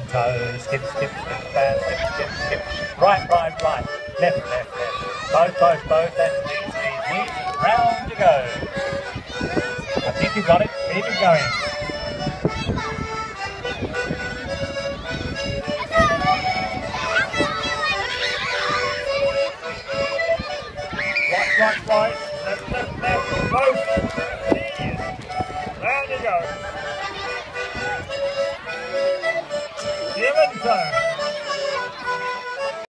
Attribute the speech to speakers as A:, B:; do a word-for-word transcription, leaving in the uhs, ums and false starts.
A: Toe, skip, skip, skip, back, skip, skip, skip. Right, right, right. Left, left, left. Both, both, both. And knees, knees, knees. Round you go. I think you got it. Keep it going.